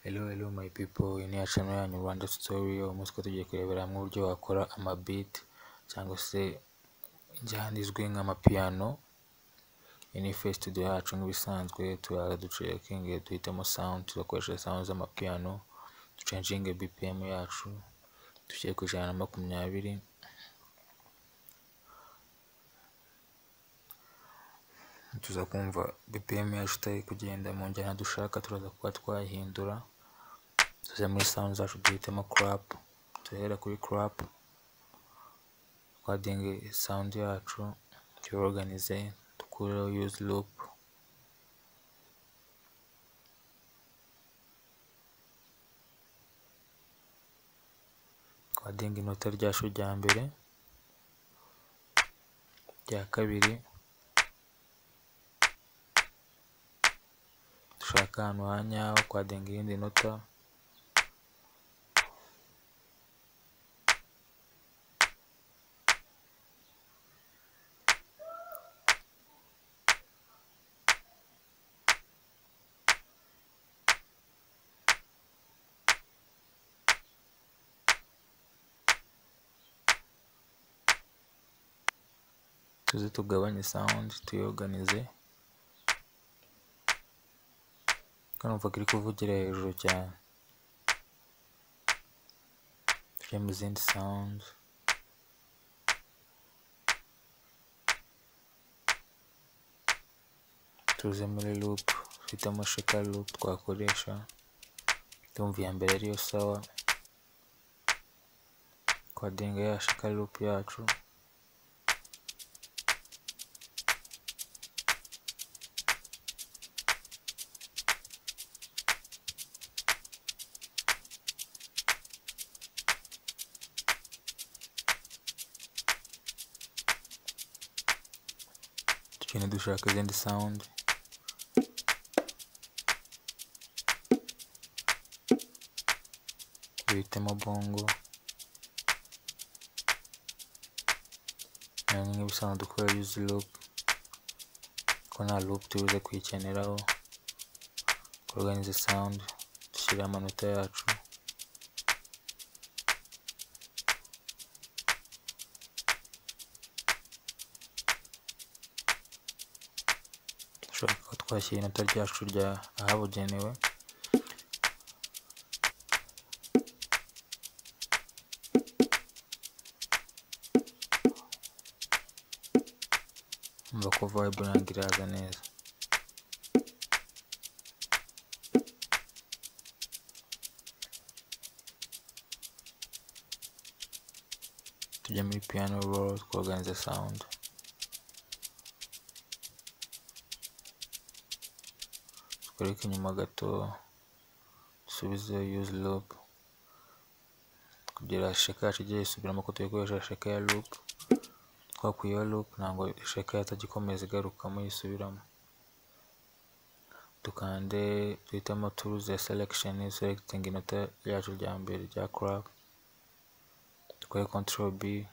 Hello my people, iyi ni ya channel yanyu Rwanda Story. Uyu munsi tugiye kurebera hamwe uburyo wakora amabeat cyangwa se injyana izwi nk'amapiano. Iyi ni face studio yacu nk'ibisanzwe, turaza ducekinge, duhitamo sound, tugakoresha sound z'amapiano, duchanginge BPM yacu dushyire ku 120. Tuza kumva BPM yacu itari kugenda mu njyana dushaka, turaza kuba twahindura. Tuze muri sound zacu duhitemo crap, tuhera kuri crap, twadinge sound yacu, tuyorganize, dukureho use loop, twadinge inota ryacu rya mbere, rya kabiri, dushaka ahantu hanyaho, twadinga irindi nota, tuze tugabanye sound, tuyorganize. Kanumva kiri kuvugira hejuru cyane, tujye mu zindi sound, tuze muri loop, tuhitamo shaker loop twakoresha. Ndumva iya mbere ariyo sawa, twadinga ya shaker loop yacu, tugenda dushaka izindi sound. Duhitemo bongo, nayo nk'ibisanzwe dukora use loop, ko nta loop tubuze kuyikeneraho. Organize sound, dushyire amanota yacu, dushobora kuba twashyira inota ryacu rya ahabugenewe. Umva ko vibe yanjye iraza neza. Tujya muri piano roll, tworganize sound, twereke inyuma gato, dusubize use loop kugira shaker yacu ijye isubiramo, ko tuyikoresha shaker ya loop. Twakuyeho loop ntabwo shaker yatagikomeza igarukamo yisubiramo. Dukande, duhitamo tools ya selection, selecting inota ryacu rya mbere rya crap, dukore control B,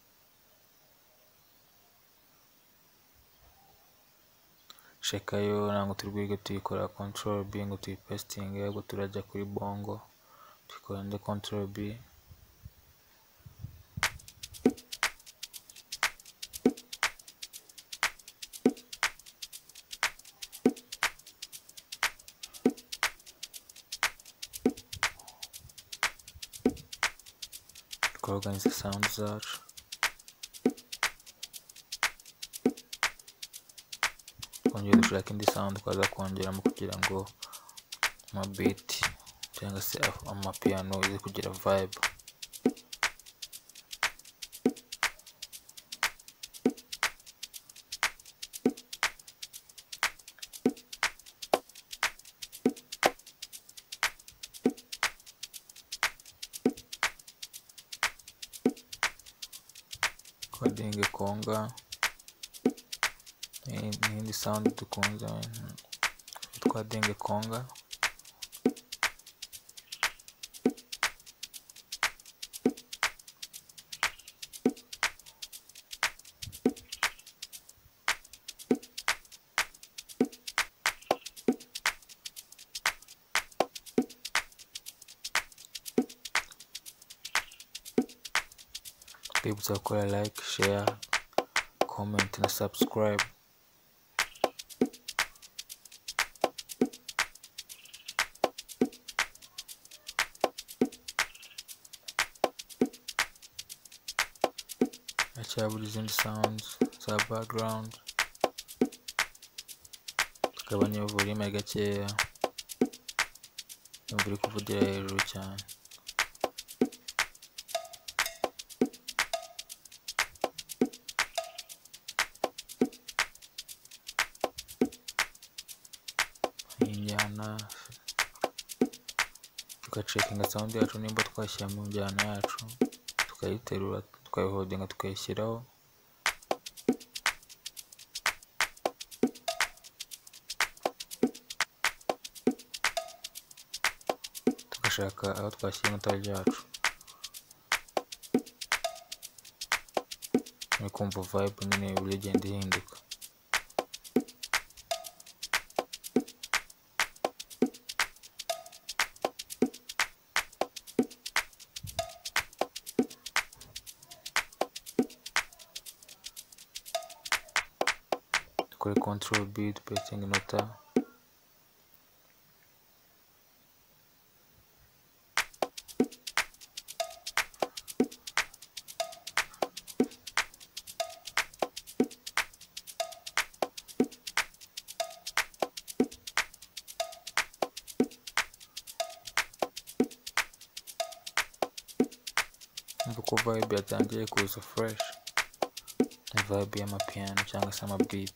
shaker yo ntabwo turi bwige tuyikora control B ngo tuyipestinge, ahubwo turajya kuri bongo tuyikora nde control B. Organize sound zacu, twongere dushaka indi sound twaza kongeramo kugira ngo amabeat cyangwa se amapiano ize kugira vibe. Twadinge konga, n'indi sound dukunze, twadinge konga. Ndibutsa gukora like, share, comment na subscribe. Acyabura izindi sounds za background, tukagabanya volume gakeya, imvura iri kuvugira hejuru cyane. Injyana tugacekinga sound yacu nimba twashyira mu njyana yacu, tukayiterura tukayihodinga tukayishyiraho. Tugashaka aho twashyira inota ryacu, muri kumva vibe nyine uburyo igenda ihinduka. Dukore control B dupetinga inota. Uko vibe yatangiye kuza fresh, ni vibe y'amapiano cyangwa se amabeat.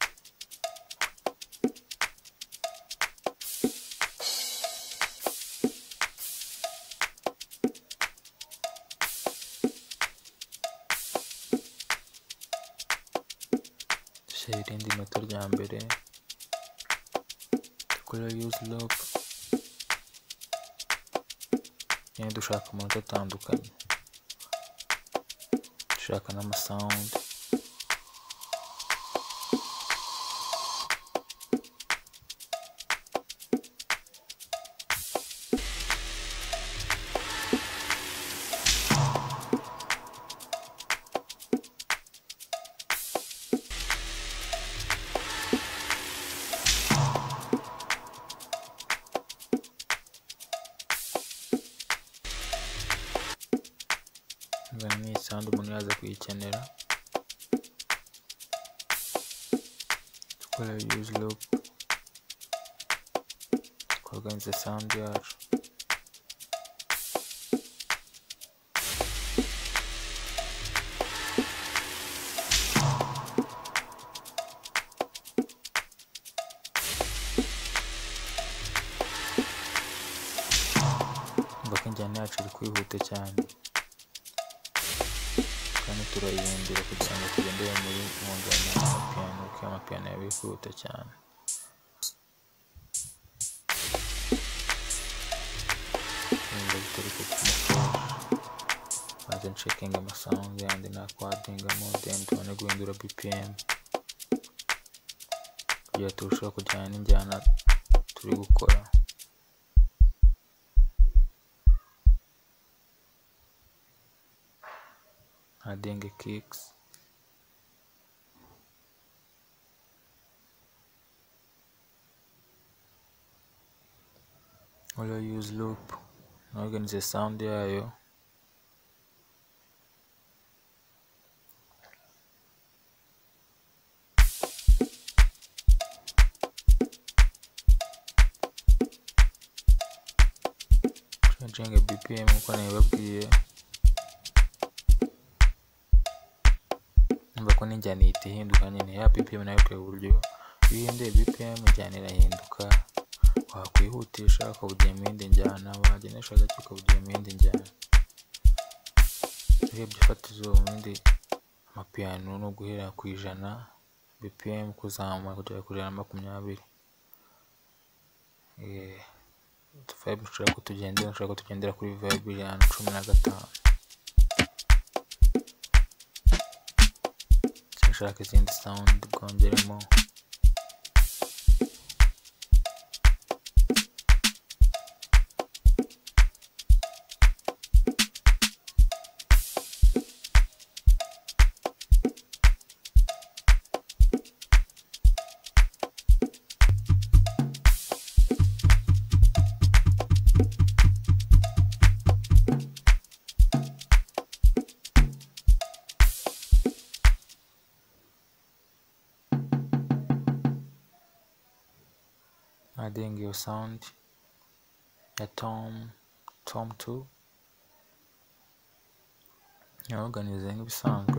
Dushyira irindi noto rya mbere, dukora use loop, nyine dushaka amanota atandukanye, dushaka n'amasound. Ni sound umuntu yaza kuyikenera. Dukora use loop, twaganze sound yacu. Mbako injyana yacu iri kwihuta cyane, kandi turayihindura kugira ngo tugendere muri mu njyana y'amapiano, kuko amapiano yaba yihuta cyane. Nimba bitari kukumufasha, maze ncekinga amasound yandi nakodingamo, then tubone guhindura BPM kugira turusheho kujyana n'injyana turi gukora. Adding kicks, use loop, organize sound yayo. Changing BPM uko nabibabwiye, ko n'injyana ihita ihinduka nyine. Ya BPM nayo ku buryo iyo uhinduye BPM injyana irahinduka, wakwihutisha ukavugira mu yindi njyana, wagenesha gake ukavugira mu yindi njyana. Urebye ifatizo ubundi amapiano no guhera ku 100 BPM kuzamura kugera kuri 20. Vibe ushaka kutugendera kuri vibe ya 15. Nshaka izindi sound bwongeremo. adding your sound ya tom 2 nyaorganize nk'ibisanzwe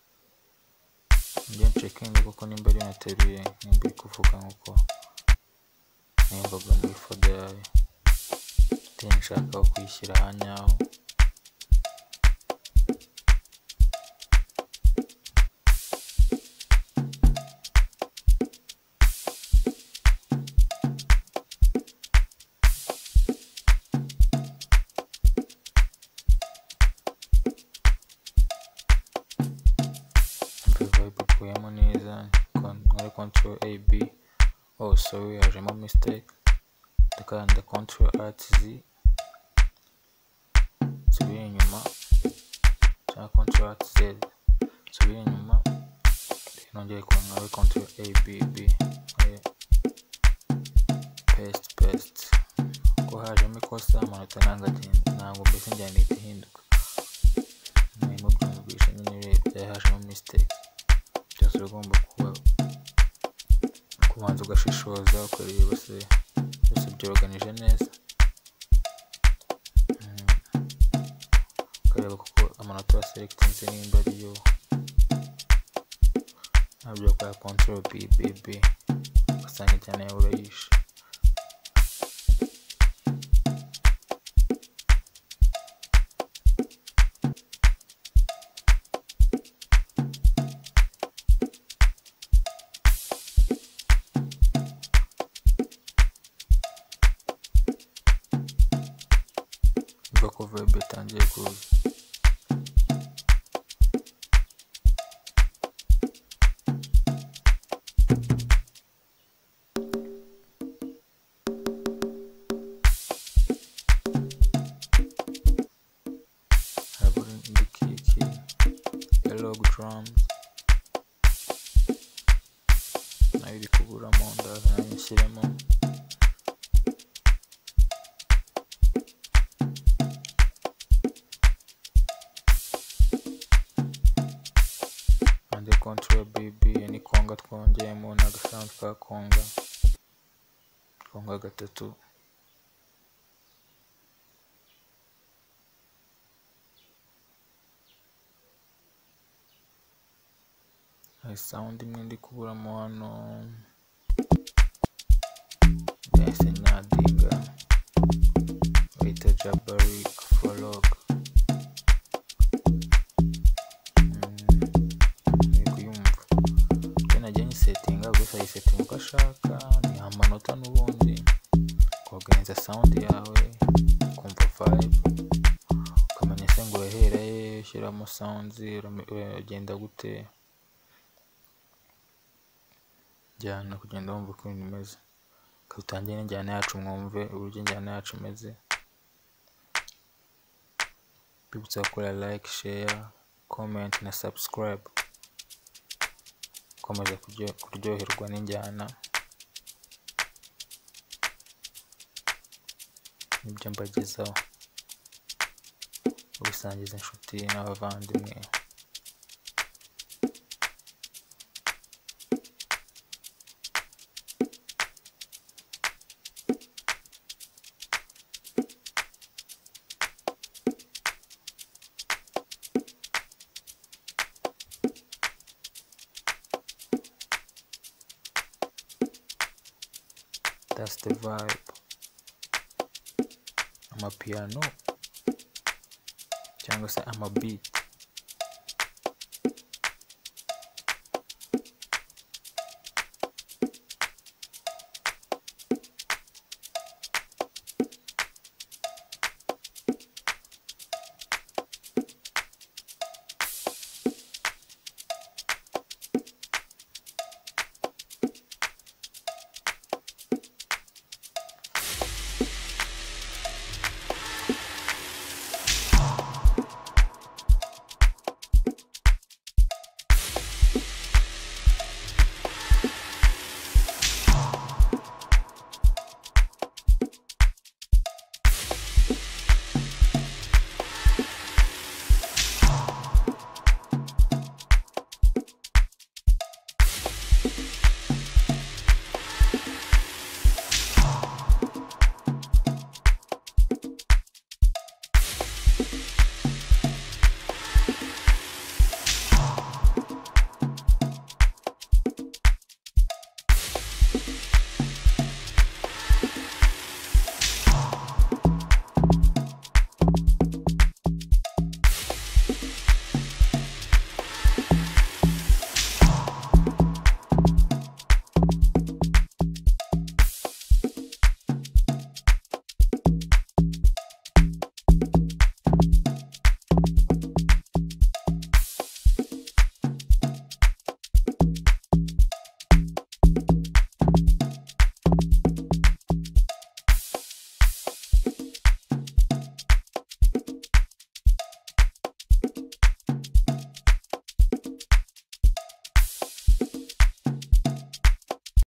njye checking kuko nimba ari nateruye nimba iri kuvuga nkuko nimbaga muri folder yayo nshaka kuyishyira ahanyaho kuyemo neza nkore Ctrl A B. Oh sorry, hajemo mistake. Ndakanda Ctrl Alt Z nsubire inyuma cyangwa Ctrl Alt Z nsubire inyuma nongeye nkore Ctrl A B B paste ko hajemo ikosa amanota ntabwo mbese njyana ihinduka mu byumvisha nyine byahajemo mistake. Byose ugomba kubanza ugashishoza ukareba byose byorganije neza ukareba kuko amanota waselectinze nimba ariyo nabyo kwa Ctrl B B B ugasanga cyane yawe urayishe. Ko verbe itangiye kuza harabura indi kiki ya log drums nayo iri kuburamo ndaza nayo nshyiremo. Ctrl B B ni konga twongeyemo n'agasound ka konga 3. Hari sound imwe ndi kuburamo hano yahise nyadinga bayita Jabari Afrolog. Settinga gusa yisetting uko ashaka ni amanota n'ubundi kuorganiza sound yawe kumva vibe ukamenya se ngo urahera he ushyiramo sounds uragenda gute jyana kugenda wumva uko ibintu bimeze utangiye n'injyana yacu mwumve uburyo injyana yacu imeze. Bibutsa gukora like, share, comment na subscribe komeza kuryoherwa n'injyana n'ibyo mbagezaho ubisangiza inshuti n'abavandimwe. That's the vibe. Amapiano cyangwa se amabeat